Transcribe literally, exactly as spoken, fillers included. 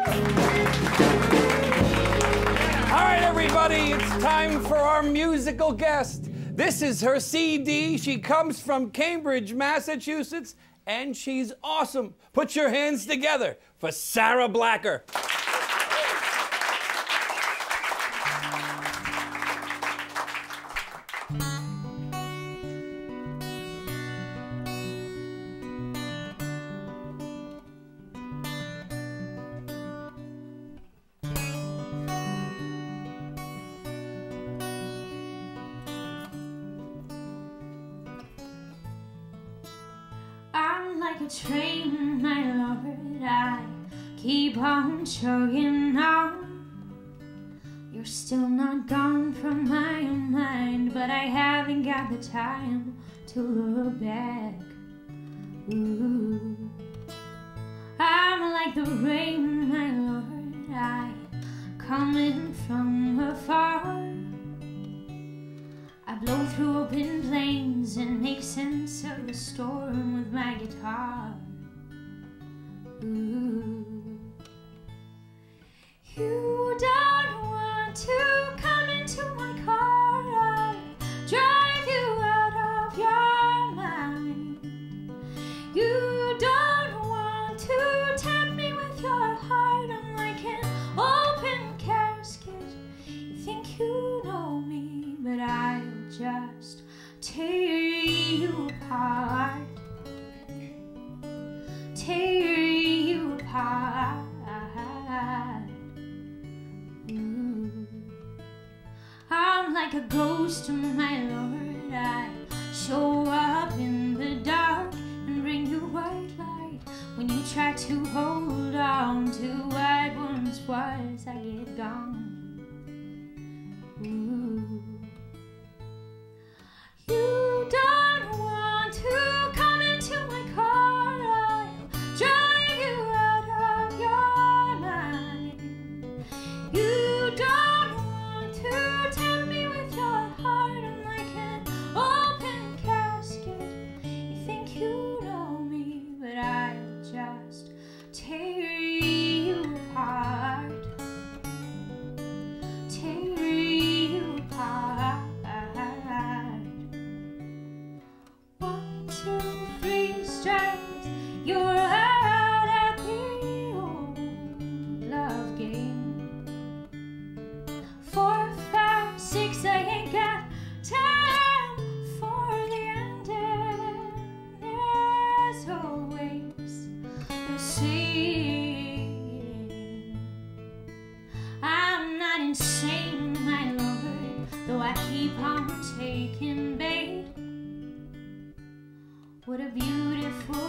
All right, everybody, it's time for our musical guest. This is her C D. She comes from Cambridge, Massachusetts, and she's awesome. Put your hands together for Sarah Blacker. I'm like a train, my lord, I keep on chugging on. You're still not gone from my mind, but I haven't got the time to look back. Ooh. I'm like the rain, my lord, I coming from afar. I blow through open plains and make sense of the storm with my guitar. Ooh. You don't want to come into my car, I'll drive you out of your mind. You don't want to tempt me with your heart, I'm like an open casket. You think you know me, but I'll just tear you apart, tear you apart. Ooh. I'm like a ghost, my lord, I show up in the dark and bring you white light. When you try to hold on to what once was, I get gone. Ooh. You don't want to come into my car, I'll drive you out of your mind. You don't want to tempt me with your heart, I'm like an open casket. You think you know me, but I'll just tear you apart, tear you apart. Two, three strikes, you're out at the old love game. Four, five, six, I ain't got time for the ending. There's always the same. I'm not insane, my lord, though I keep on taking bait. What a beautiful